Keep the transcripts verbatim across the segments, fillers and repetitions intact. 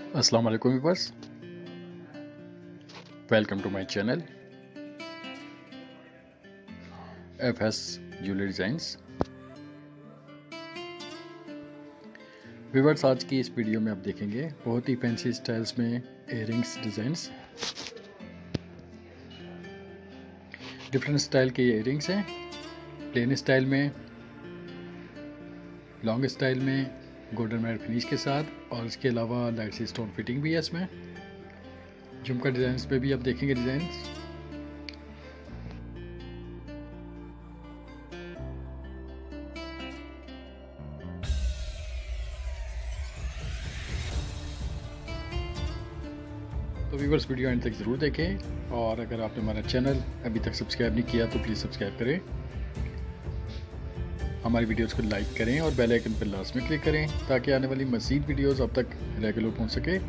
अस्सलाम वालेकुम viewers, welcome to my channel F S jewellery designs. Viewers, आज की इस वीडियो में आप देखेंगे बहुत ही फैंसी स्टाइल्स में इयररिंग्स डिज़ाइंस। डिफरेंट स्टाइल के इयररिंग्स हैं, प्लेन स्टाइल में, लॉन्ग स्टाइल में, गोल्डन मैट फिनिश के साथ, और इसके अलावा लाइट सी स्टोन फिटिंग भी है इसमें। झुमका डिज़ाइंस पे भी आप देखेंगे डिज़ाइंस। तो व्यूअर्स, वीडियो एंड तक ज़रूर देखें, और अगर आपने हमारा चैनल अभी तक सब्सक्राइब नहीं किया तो प्लीज़ सब्सक्राइब करें, हमारी वीडियोस को लाइक करें और बेल आइकन पर लास्ट में क्लिक करें ताकि आने वाली मज़ीद वीडियोस अब तक रेगुलर पहुंच सके।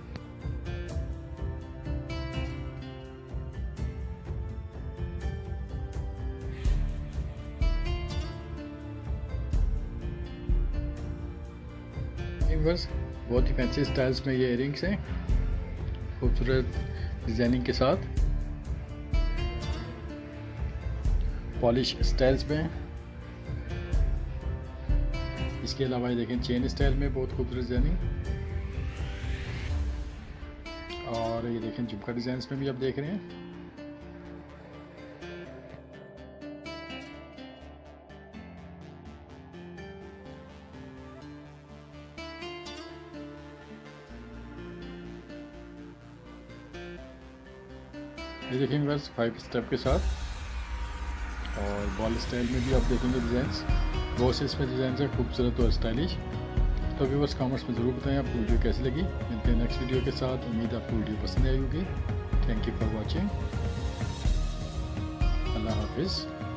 व्यूअर्स, बहुत ही फैंसी स्टाइल्स में ये इयररिंग्स हैं, खूबसूरत डिज़ाइनिंग के साथ, पॉलिश स्टाइल्स में। इसके अलावा ये देखें चेन स्टाइल में बहुत खूबसूरत डिज़ाइनिंग, और ये देखें झुमका डिज़ाइंस में भी आप देख रहे हैं। ये देखेंगे बस फाइव स्टेप के साथ, और बॉल स्टाइल में भी आप देखेंगे डिज़ाइंस। बहुत से इसमें डिज़ाइन है खूबसूरत और स्टाइलिश। तो व्यूअर्स, कमेंट्स में ज़रूर बताएं आपको वीडियो कैसी लगी। मिलते हैं नेक्स्ट वीडियो के साथ। उम्मीद आपको वीडियो पसंद आई होगी। Thank you for watching. अल्लाह हाफिज़।